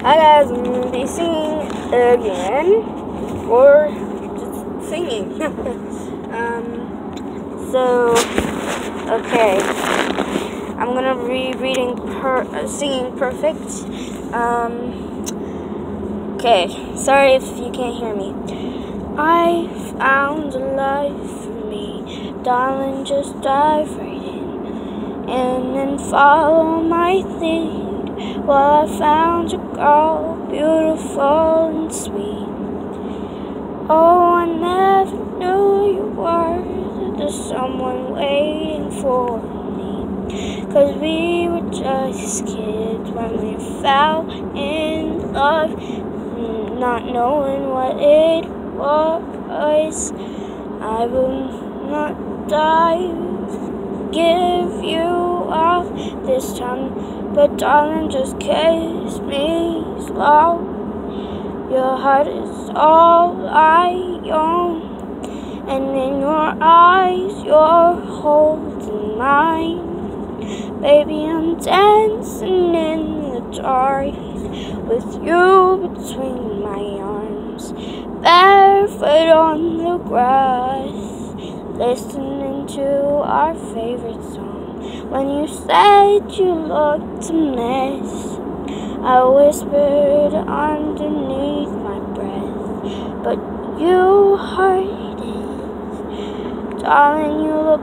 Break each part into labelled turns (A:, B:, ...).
A: Hi guys, I'm going to be singing again, or just singing. Okay, I'm going to be reading Singing Perfect. Okay, sorry if you can't hear me. I found a life for me, darling, just dive right in, and then follow my lead. Well, I found a girl, beautiful and sweet. Oh, I never knew you were there's someone waiting for me. 'Cause we were just kids when we fell in love, not knowing what it was. I will not die, give you up this time, but darling, just kiss me slow. Your heart is all I own, and in your eyes you're holding mine. Baby, I'm dancing in the dark with you between my arms, barefoot on the grass, listening to our favorite song. When you said you looked a mess, I whispered underneath my breath, but you heard it. Darling, you look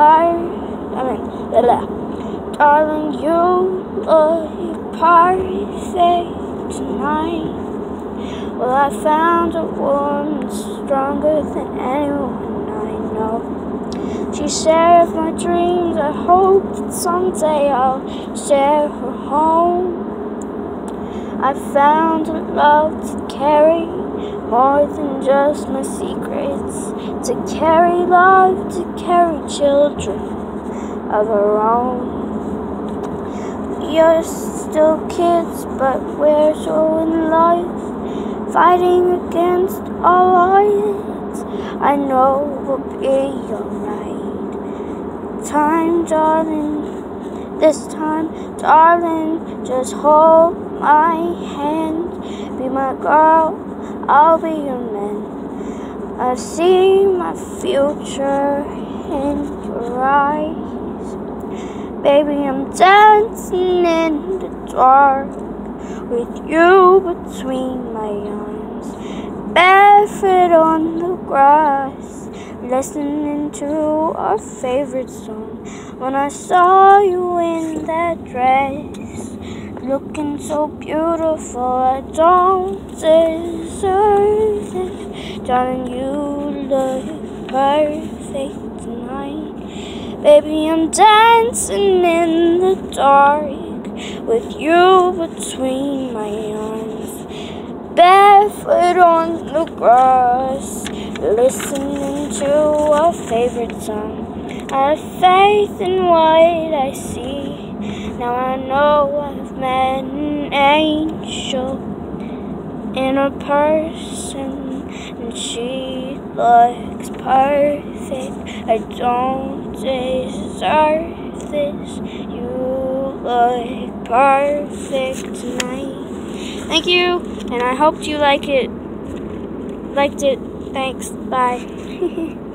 A: darling, you look perfect tonight. Well, I found a woman stronger than anyone I know. She shares my dreams. I hope that someday I'll share her home. I found a love to carry more than just my secrets, to carry love, to carry children of our own. We are still kids, but we're so in love, fighting against all odds. I know we'll be alright. This time, darling, just hold my hand. Be my girl, I'll be your man. I see my future in your eyes. Baby, I'm dancing in the dark with you between my arms, barefoot on the grass, listening to our favorite song. When I saw you in that dress, looking so beautiful, I don't deserve it. Darling, you look perfect tonight. Baby, I'm dancing in the dark with you between my arms, barefoot on the grass, listening to our favorite song. I have faith in what I see. Now I know I've met an angel in a person, and she looks perfect. I don't deserve this. You look perfect tonight. Thank you, and I hope you liked it. Thanks. Bye.